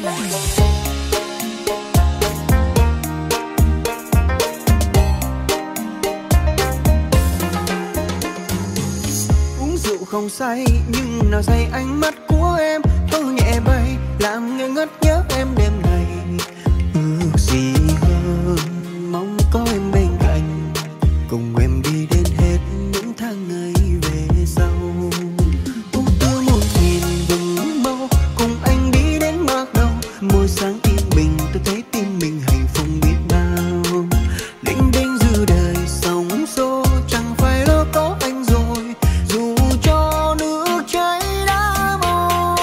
Uống rượu không say nhưng nào say ánh mắt của em, tôi nhẹ bay làm ngơ ngất nhớ em đêm này. Ước gì hơn mong có em bên cạnh, cùng em đi đến hết những tháng ngày về sau. Ước đưa 1000 vầng màu cùng anh đi đến bước đầu, môi sáng yên bình tôi thấy tim mình hạnh phúc biết bao. Đinh đinh dư đời sóng xô chẳng phải lo có anh rồi, dù cho nước chảy đá mòn.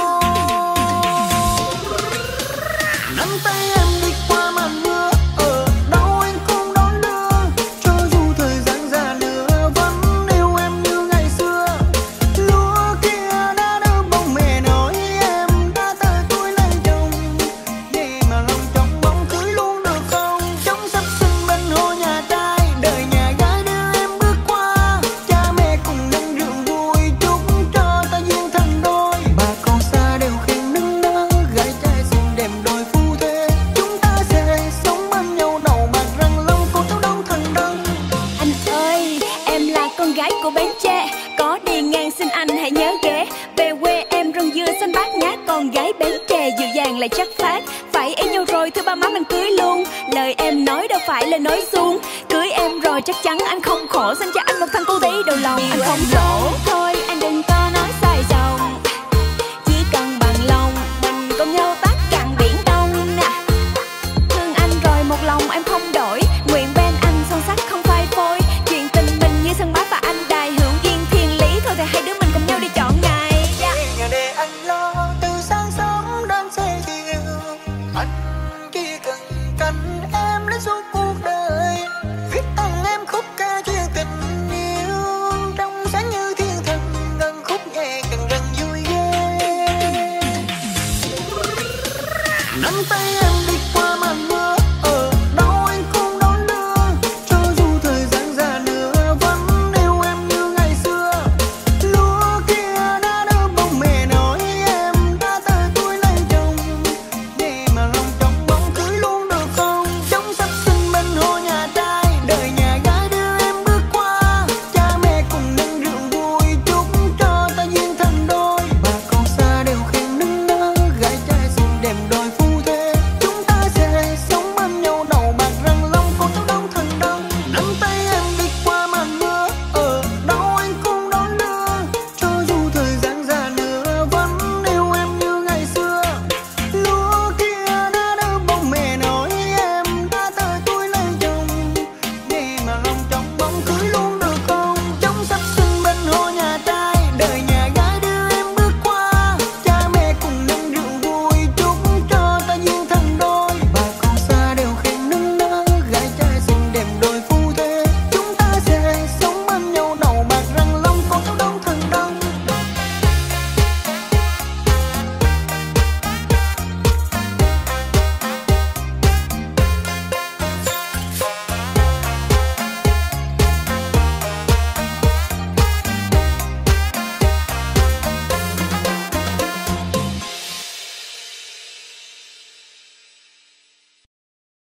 Nắm tay em đi qua màn mưa, ở đâu anh cũng đón đưa, cho dù thời gian già nửa vẫn yêu em như ngày xưa. Lúa kia đã đỡ bông mẹ nói em đã tới tuổi lấy chồng, để mà lòng trong bóng cưới luôn được không? Trong sắp sân bên hồ nhà trai, đời nhà gái đưa em bước qua, cha mẹ cùng nâng rượu vui chúc cho ta duyên thành đôi. Bà con xa đều khen nức nở, gái trai xinh đẹp đôi phu thê, chúng ta sẽ sống bên nhau đầu bạc răng long cô cháu đâu thành đơn. Anh ơi, em là con gái của Bến Tre, có đi ngang xin anh hãy nhớ ghé. Về quê em rừng dừa xanh bát ngát, con gái Bến Tre dịu dàng lại chất phác. Phải yêu nhau rồi thưa ba má mình cưới luôn, lời em nói đâu phải là nói suông. Cưới em rồi chắc chắn anh không khổ, xin cho anh một thằng cu tí đầu lòng. Anh không khổ thôi, anh đừng có nói sai dòng, chỉ cần bằng lòng mình cùng nhau tát cạn biển Đông nè. Thương anh rồi một lòng em không đổi, nguyện bên anh son sắt không phai phôi. Chuyện tình mình như sân bát và anh đài hưởng duyên thiên lý, thôi thì hai đứa mình cùng nhau đi chọn ngày. Nhà để anh lo từ sáng sớm đến xế chiều, anh chỉ cần cạnh em đến suốt cuộc đời. Viết tặng em khúc ca chuyện tình yêu, trong sáng như thiên thần ngân khúc nhẹ càng răng vui ghê. Nắm tay em đi qua màn